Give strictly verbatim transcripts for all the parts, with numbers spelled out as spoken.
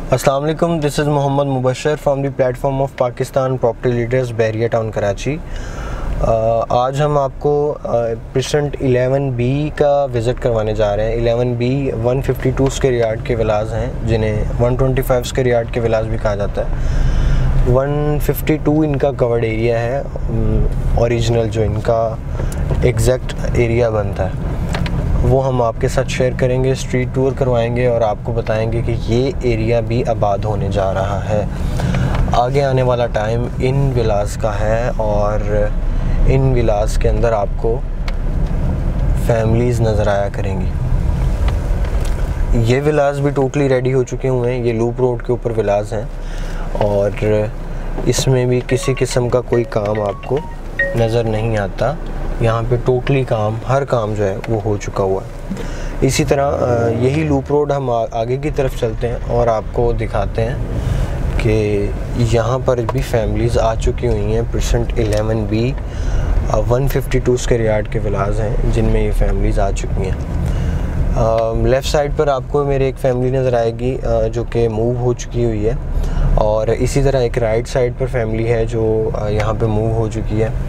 अस्सलाम वालेकुम, this is Mohammad Mubashar from the platform of Pakistan property leaders Bahria town Karachi. आज हम आपको प्रेसेंट इलेवन बी का विज़िट करवाने जा रहे हैं। Eleven B one fifty two square yard के विलाज हैं, जिन्हें one twenty five square yard के विलाज भी कहा जाता है। वन फिफ्टी टू इनका कवर्ड एरिया है, ओरिजिनल जो इनका एग्जैक्ट एरिया बनता है वो हम आपके साथ शेयर करेंगे, स्ट्रीट टूर करवाएंगे और आपको बताएंगे कि ये एरिया भी आबाद होने जा रहा है। आगे आने वाला टाइम इन विलास का है और इन विलास के अंदर आपको फैमिलीज़ नज़र आया करेंगी। ये विलास भी टोटली रेडी हो चुके हुए हैं। ये लूप रोड के ऊपर विलास हैं और इसमें भी किसी किस्म का कोई काम आपको नज़र नहीं आता। यहाँ पे टोटली काम, हर काम जो है वो हो चुका हुआ है। इसी तरह यही लूप रोड हम आगे की तरफ चलते हैं और आपको दिखाते हैं कि यहाँ पर भी फैमिलीज़ आ चुकी हुई हैं। Precinct eleven B one fifty two square yard के विलाज हैं जिनमें ये फैमिलीज़ आ चुकी हैं। लेफ़्ट साइड पर आपको मेरे एक फैमिली नज़र आएगी uh, जो कि मूव हो चुकी हुई है और इसी तरह एक राइट साइड पर फैमिली है जो uh, यहाँ पे मूव हो चुकी है।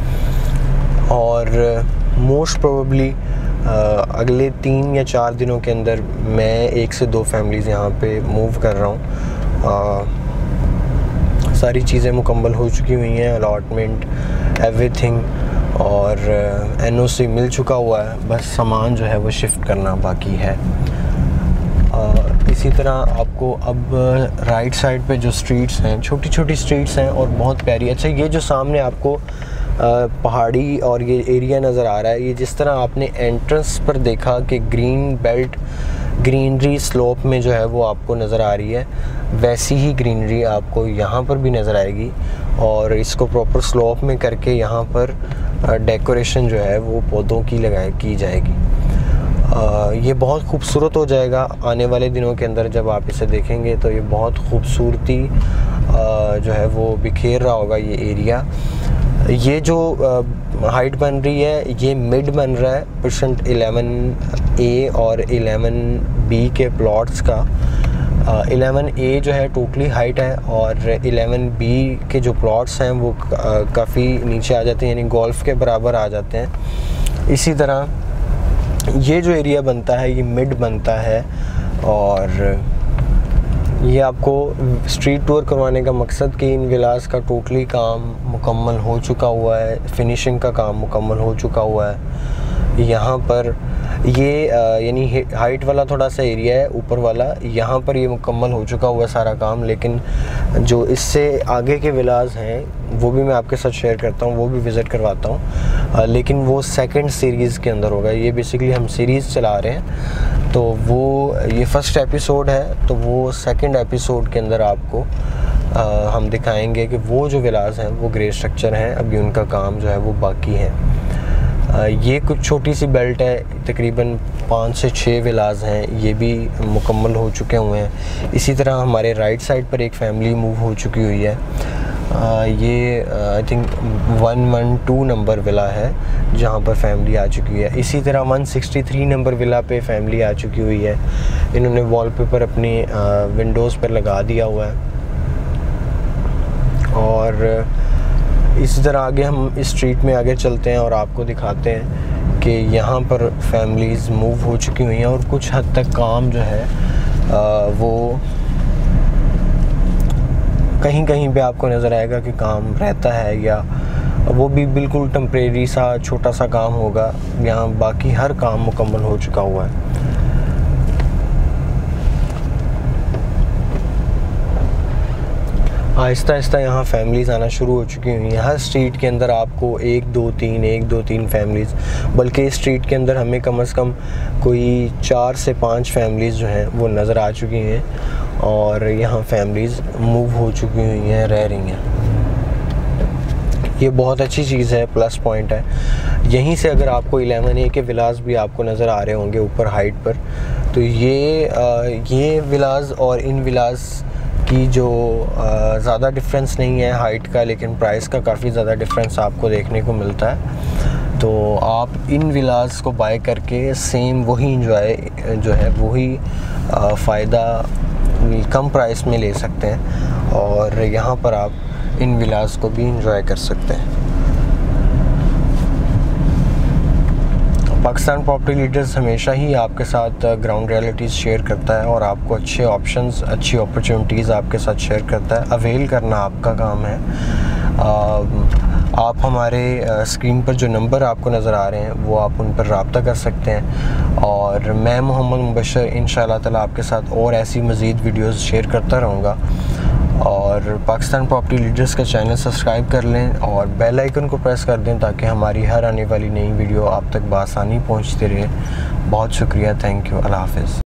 और मोस्ट प्रोबेबली अगले तीन या चार दिनों के अंदर मैं एक से दो फैमिलीज़ यहाँ पे मूव कर रहा हूँ। सारी चीज़ें मुकम्मल हो चुकी हुई हैं, अलॉटमेंट एवरीथिंग, और एन ओ सी मिल चुका हुआ है, बस सामान जो है वो शिफ्ट करना बाकी है। uh, इसी तरह आपको अब राइट साइड पे जो स्ट्रीट्स हैं, छोटी छोटी स्ट्रीट्स हैं और बहुत प्यारी। अच्छा, ये जो सामने आपको पहाड़ी और ये एरिया नज़र आ रहा है, ये जिस तरह आपने एंट्रेंस पर देखा कि ग्रीन बेल्ट ग्रीनरी स्लोप में जो है वो आपको नज़र आ रही है, वैसी ही ग्रीनरी आपको यहाँ पर भी नज़र आएगी। और इसको प्रॉपर स्लोप में करके यहाँ पर डेकोरेशन जो है वो पौधों की लगाए की जाएगी। आ, ये बहुत खूबसूरत हो जाएगा आने वाले दिनों के अंदर। जब आप इसे देखेंगे तो ये बहुत खूबसूरती जो है वो बिखेर रहा होगा ये एरिया। ये जो हाइट बन रही है ये मिड बन रहा है परसेंट इलेवन ए और इलेवन बी के प्लॉट्स का। इलेवन ए जो है टोटली हाइट है और इलेवन बी के जो प्लॉट्स हैं वो काफ़ी नीचे आ जाते हैं, यानी गोल्फ के बराबर आ जाते हैं। इसी तरह ये जो एरिया बनता है ये मिड बनता है और ये आपको स्ट्रीट टूर करवाने का मकसद कि इन विलास का टोटली काम मुकम्मल हो चुका हुआ है, फिनिशिंग का काम मुकम्मल हो चुका हुआ है। यहाँ पर ये यानी हाइट वाला थोड़ा सा एरिया है, ऊपर वाला, यहाँ पर ये मुकम्मल हो चुका हुआ है सारा काम। लेकिन जो इससे आगे के विलास हैं वो भी मैं आपके साथ शेयर करता हूँ, वो भी विज़िट करवाता हूँ, लेकिन वो सेकंड सीरीज़ के अंदर होगा। ये बेसिकली हम सीरीज़ चला रहे हैं तो वो ये फ़र्स्ट एपिसोड है, तो वो सेकंड एपिसोड के अंदर आपको आ, हम दिखाएंगे कि वो जो विलास हैं वो ग्रे स्ट्रक्चर हैं, अभी उनका काम जो है वो बाकी है। आ, ये कुछ छोटी सी बेल्ट है, तकरीबन पाँच से छः विलास हैं, ये भी मुकम्मल हो चुके हुए हैं। इसी तरह हमारे राइट साइड पर एक फैमिली मूव हो चुकी हुई है। आ, ये I think one one two number villa है जहाँ पर फैमिली आ चुकी है। इसी तरह one sixty three number villa पे फैमिली आ चुकी हुई है। इन्होंने वॉलपेपर अपनी विंडोज़ पर लगा दिया हुआ है। और इसी तरह आगे हम इस स्ट्रीट में आगे चलते हैं और आपको दिखाते हैं कि यहाँ पर फैमिलीज़ मूव हो चुकी हुई हैं और कुछ हद तक काम जो है आ, वो कहीं कहीं पे आपको नज़र आएगा कि काम रहता है, या वो भी बिल्कुल टेम्परेरी सा छोटा सा काम होगा। यहाँ बाकी हर काम मुकम्मल हो चुका हुआ है। आहिस्ता आहिस्ता यहाँ फैमिलीज़ आना शुरू हो चुकी हुई हैं। हर स्ट्रीट के अंदर आपको एक दो तीन एक दो तीन फैमिलीज़, बल्कि इस स्ट्रीट के अंदर हमें कम से कम कोई चार से पाँच फैमिलीज़ जो हैं वो नज़र आ चुकी हैं और यहाँ फैमिलीज़ मूव हो चुकी हुई हैं, रह रही हैं। ये बहुत अच्छी चीज़ है, प्लस पॉइंट है। यहीं से अगर आपको इलेवन ए के विलास भी आपको नज़र आ रहे होंगे ऊपर हाइट पर, तो ये आ, ये विलास और इन विलास की जो ज़्यादा डिफरेंस नहीं है हाइट का, लेकिन प्राइस का काफ़ी ज़्यादा डिफरेंस आपको देखने को मिलता है। तो आप इन विलास को बाय करके सेम वही इंजॉय जो है वही फ़ायदा कम प्राइस में ले सकते हैं और यहाँ पर आप इन विलास को भी इंजॉय कर सकते हैं। पाकिस्तान प्रॉपर्टी लीडर्स हमेशा ही आपके साथ ग्राउंड रियलिटीज़ शेयर करता है और आपको अच्छे ऑप्शंस, अच्छी अपॉर्चुनिटीज़ आपके साथ शेयर करता है। अवेल करना आपका काम है। आ, आप हमारे स्क्रीन पर जो नंबर आपको नज़र आ रहे हैं वो आप उन पर रब्ता कर सकते हैं और मैं मोहम्मद मुबशर इंशाअल्लाह ताला आपके साथ और ऐसी मज़ीद वीडियोज़ शेयर करता रहूँगा। और पाकिस्तान प्रॉपर्टी लीडर्स का चैनल सब्सक्राइब कर लें और बेल आइकन को प्रेस कर दें ताकि हमारी हर आने वाली नई वीडियो आप तक बआसानी पहुंचती रहे। बहुत शुक्रिया, थैंक यू, अल्लाह हाफ़िज़।